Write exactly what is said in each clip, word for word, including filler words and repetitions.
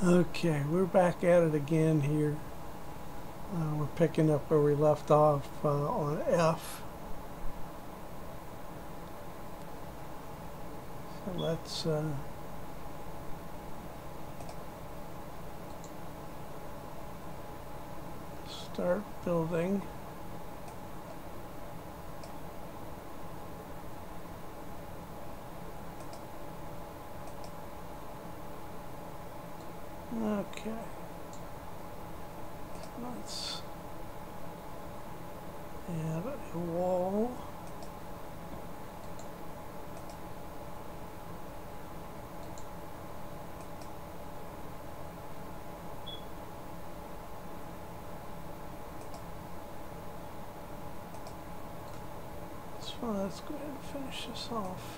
Okay, we're back at it again here. Uh, we're picking up where we left off uh, on F. So let's uh, start building. Okay, let's add a wall. So let's go ahead and finish this off.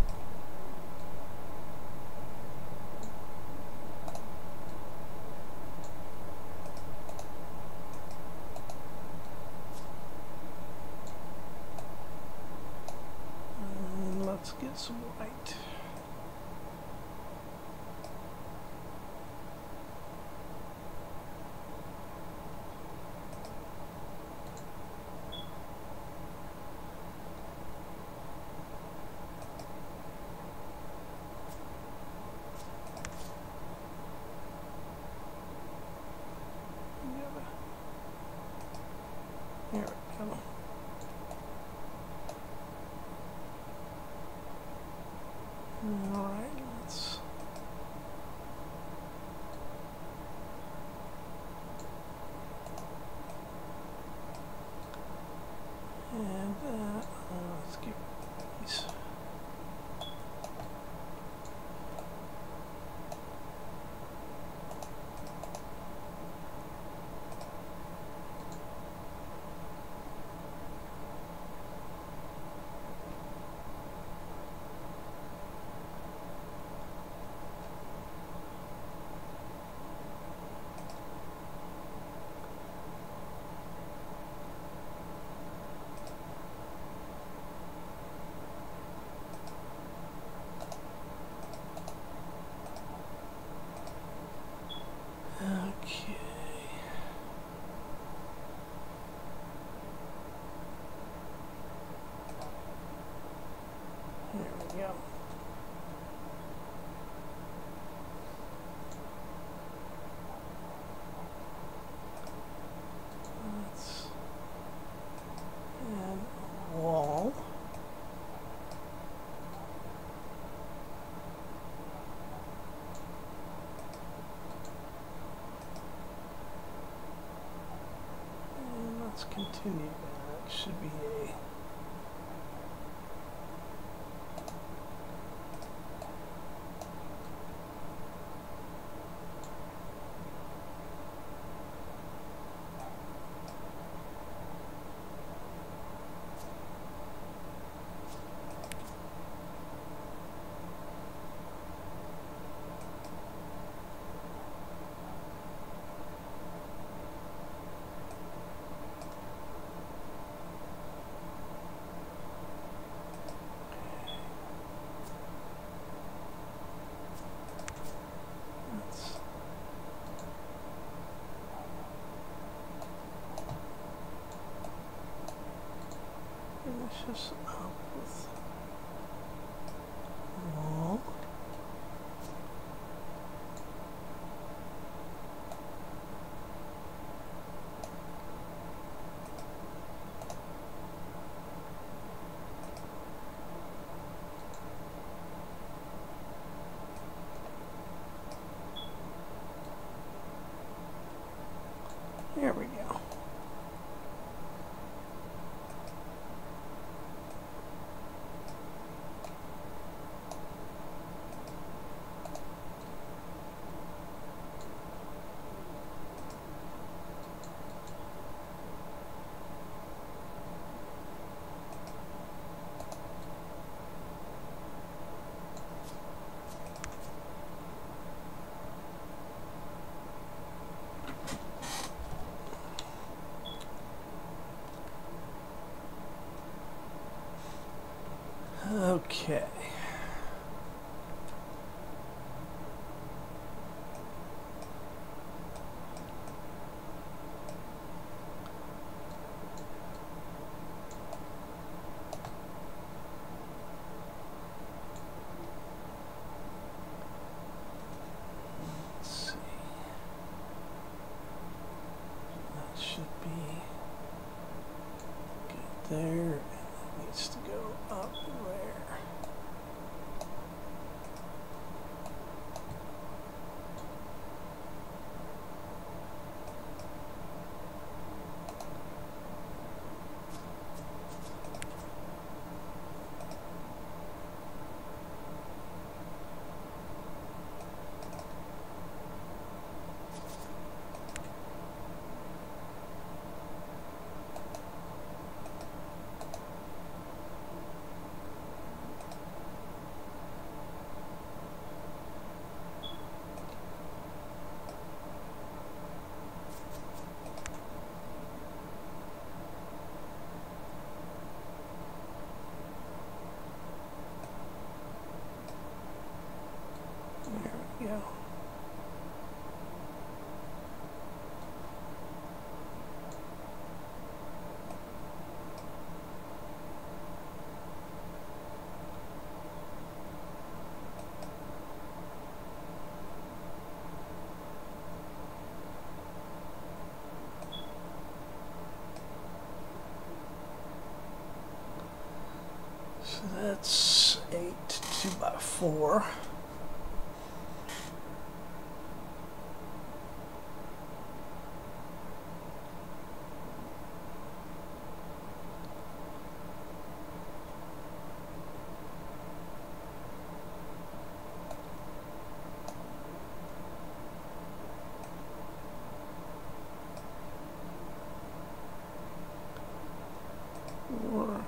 Let's get some white. There we go. All right, let's and uh, uh, let's get these. Okay. There we go. Let's add a wall. Let's continue that. It should be a finish this up with a wall. There we go. Okay. should be good there. It needs to go up there. Yeah. So that's eight two by four. Four.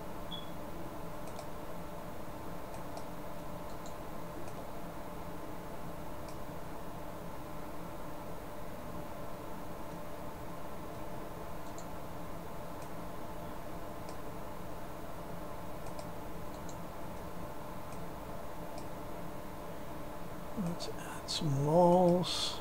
Let's add some walls.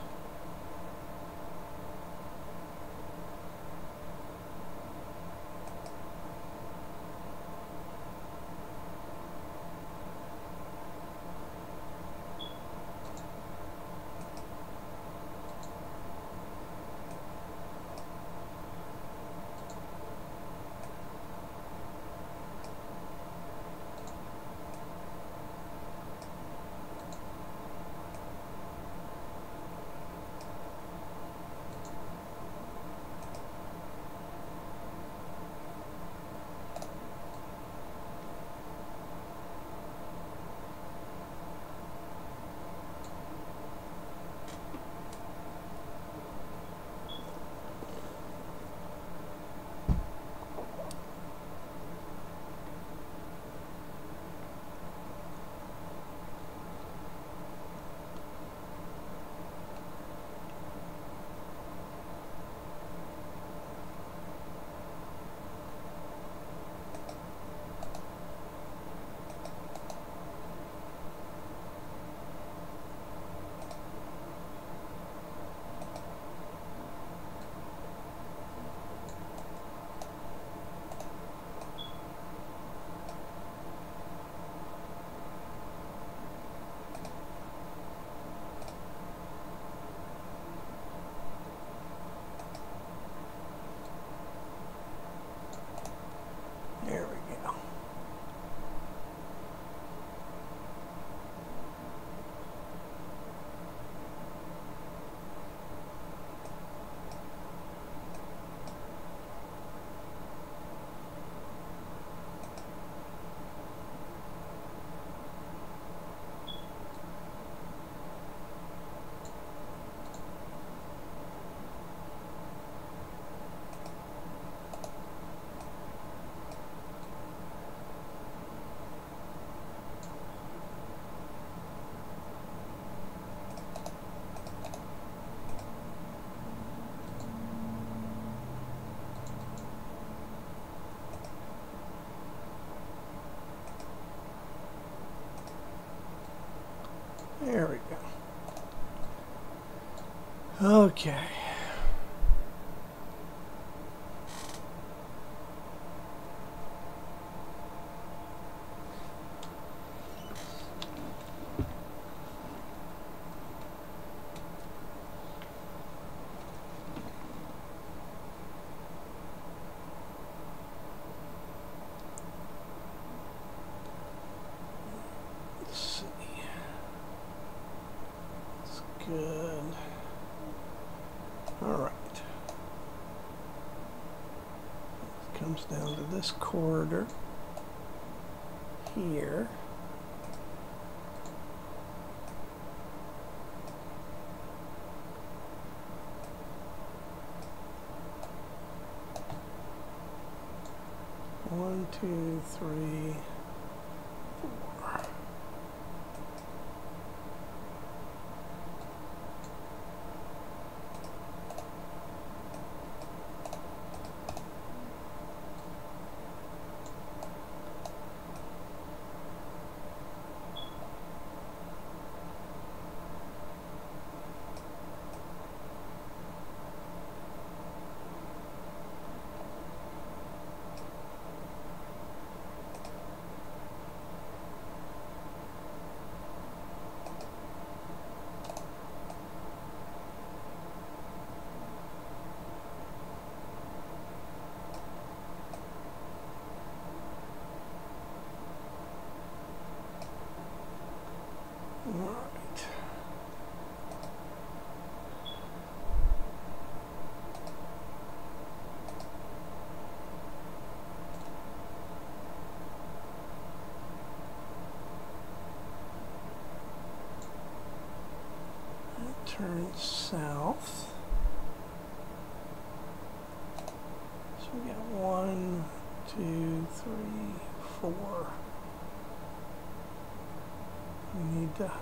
There we go. There we go. Okay. comes down to this corridor here. One, two, three, four. Turn south. So we got one, two, three, four. We need to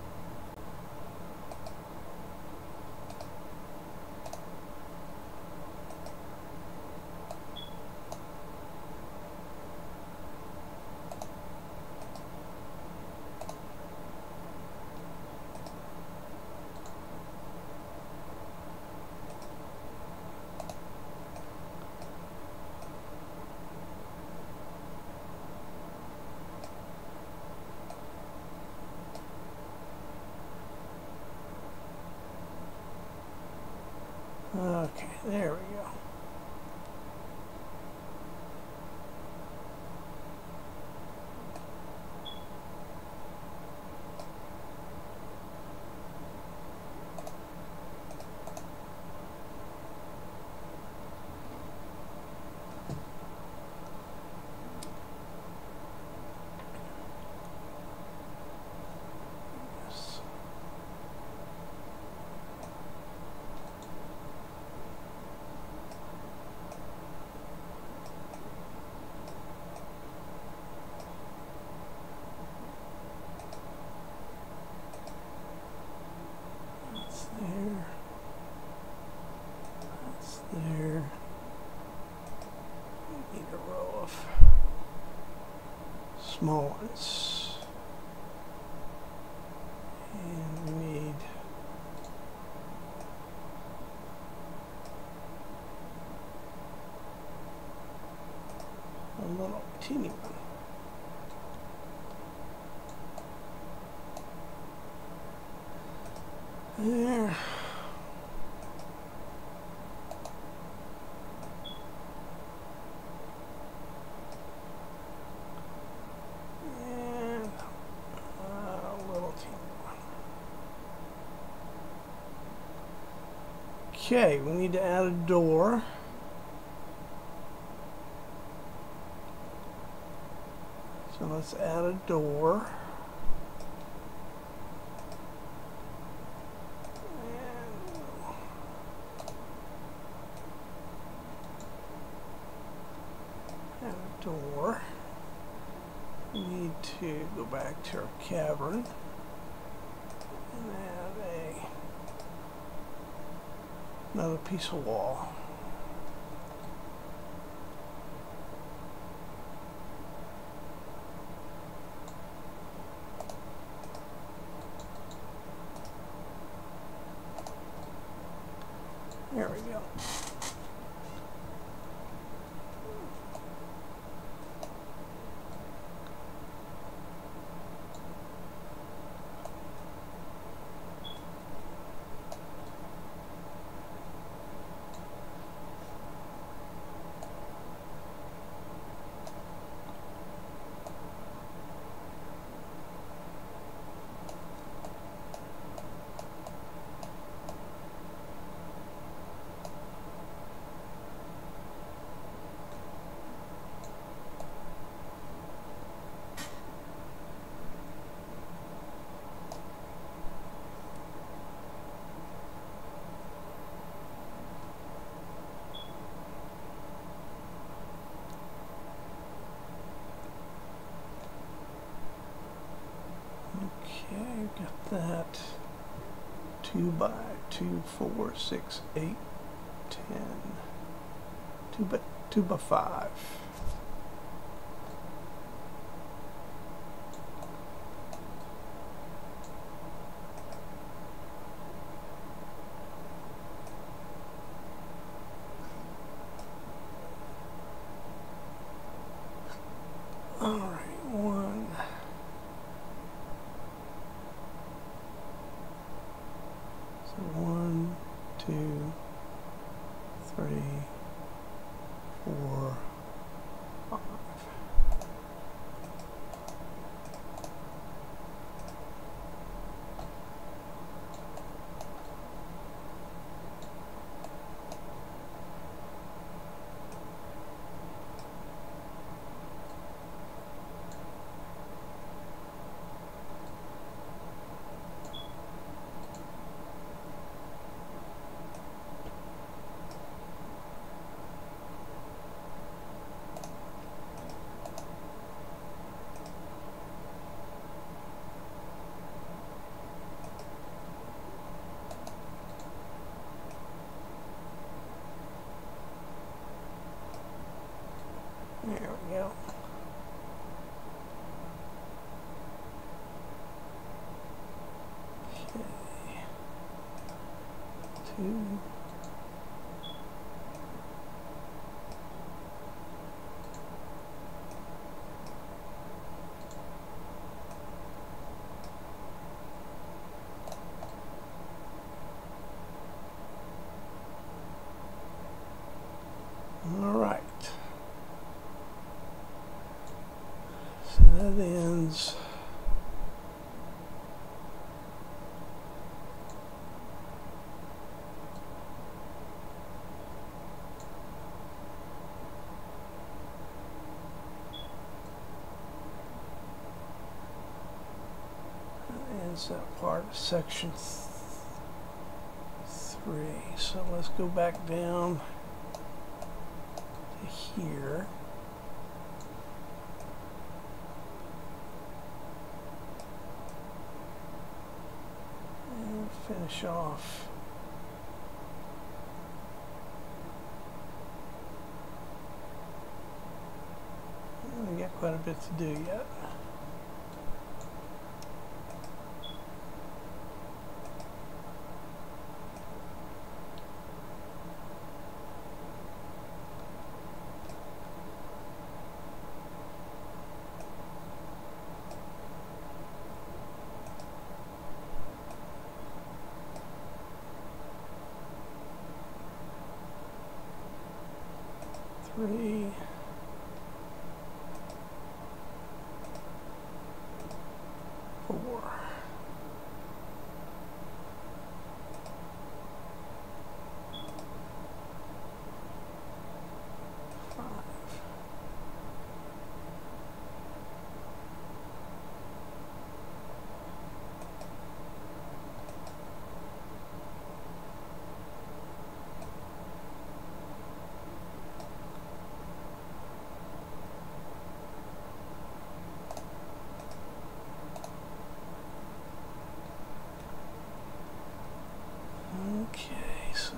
Okay, there we go. There. We need a row of small ones. And we need a little teeny one. There. Okay, we need to add a door. So let's add a door. And add a door. We need to go back to our cavern and add a another piece of wall. There we go. two by two, four, six, eight, ten. Two by two by five. All right, one. So one, two, three, four, five. There we go. Okay. Two. All right. So that ends. That ends that part of section th three. So let's go back down to here. Finish off. We got quite a bit to do yet. Three, four, five. Okay, so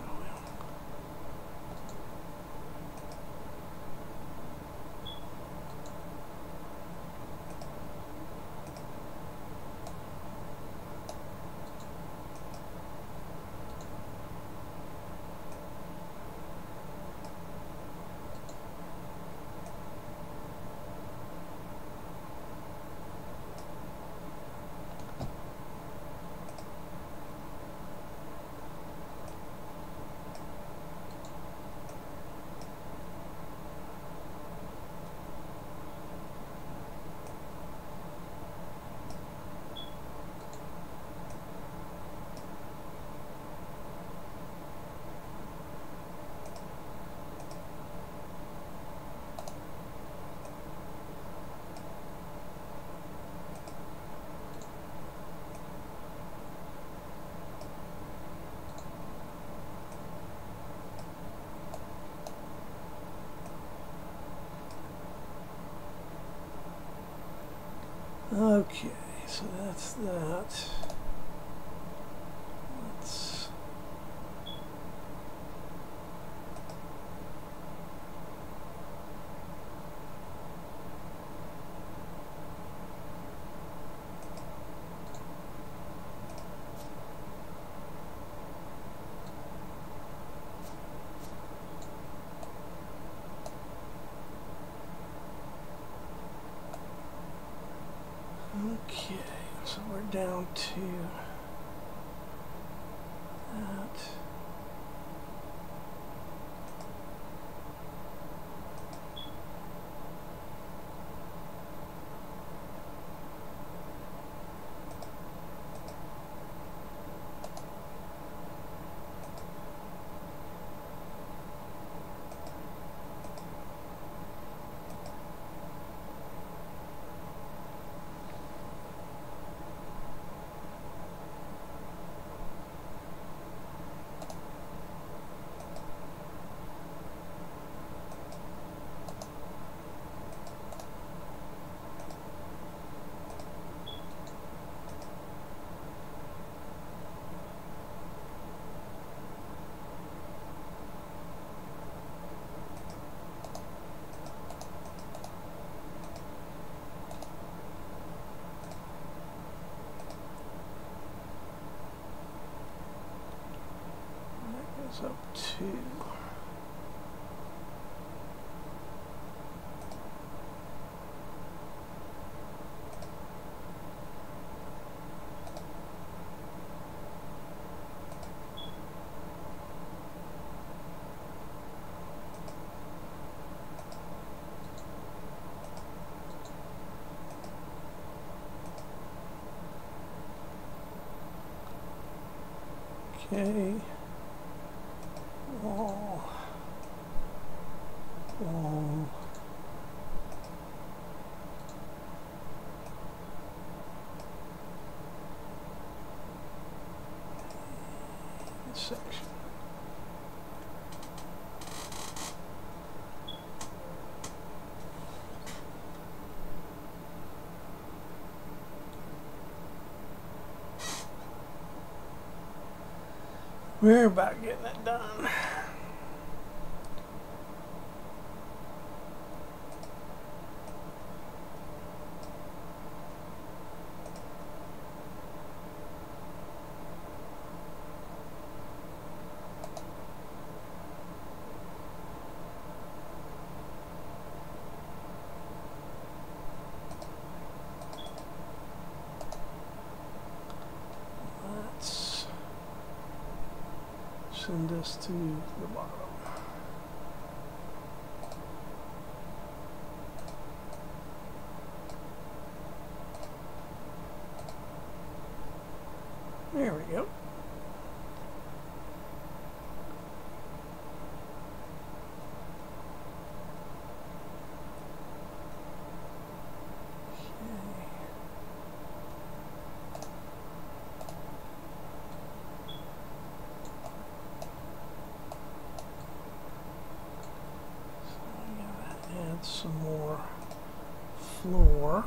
okay, so that's that. Let's down to that. Up to okay. Wall, wall, section. We're about getting it done. Send this to the bottom. There we go. Some more floor.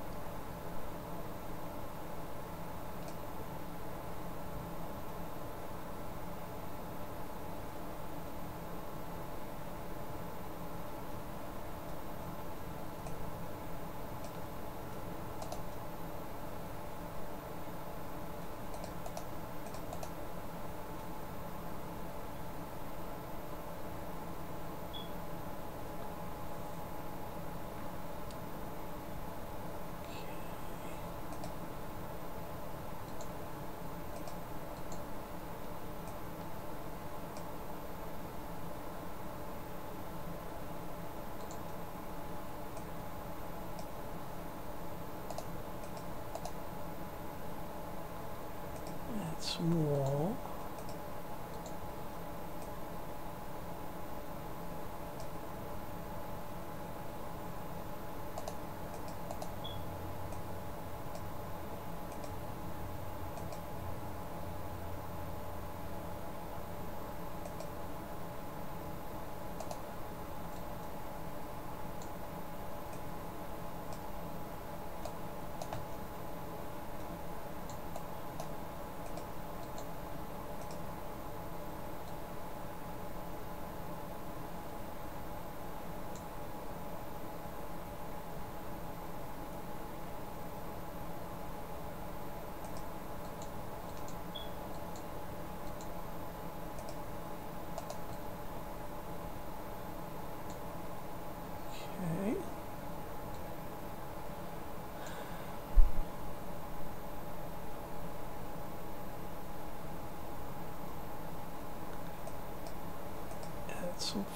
Some wall.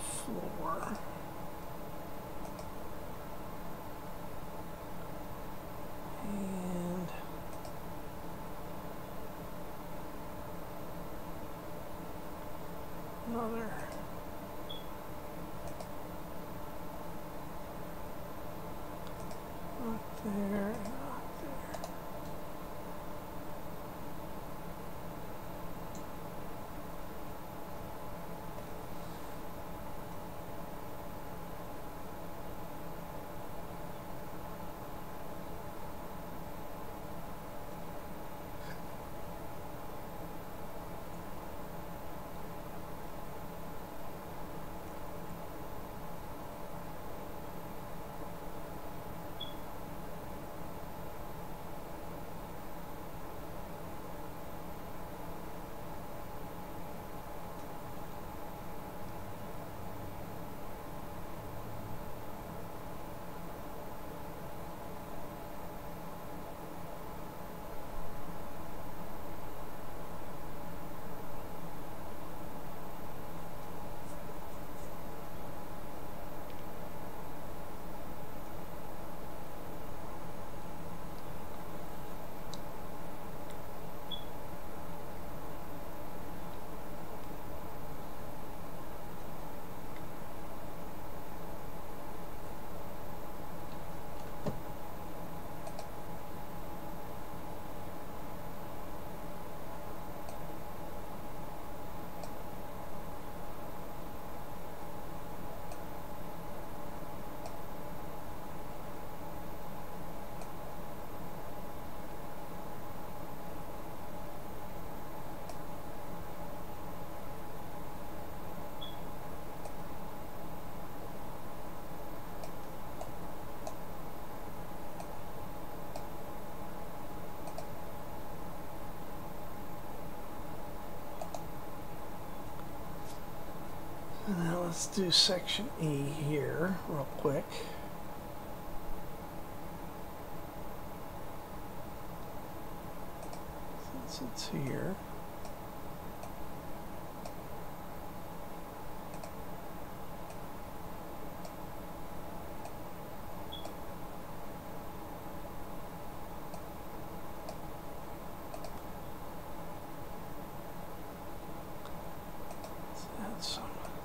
floor. And another. Not there, not there. Now let's do section E here real quick. Since it's here. Let's add some.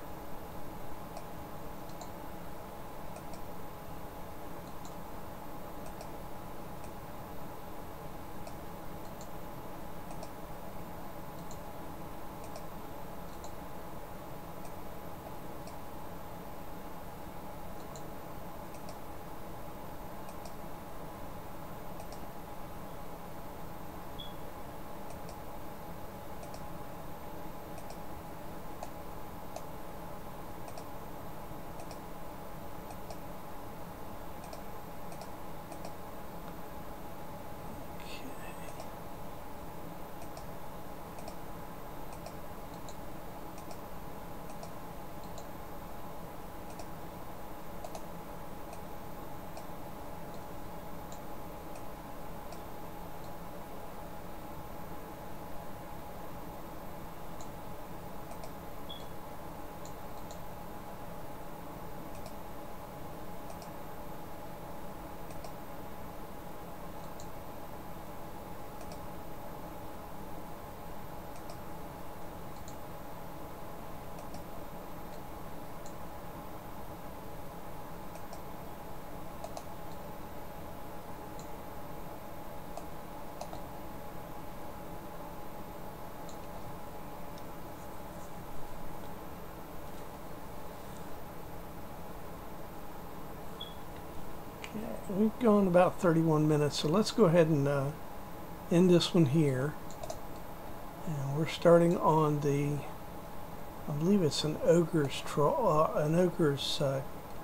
We've gone about thirty-one minutes, so let's go ahead and uh, end this one here. And we're starting on the, I believe it's an ogre's tro uh, an ogre's uh,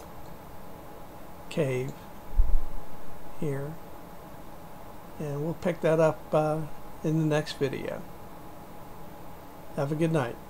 cave here, and we'll pick that up uh, in the next video. Have a good night.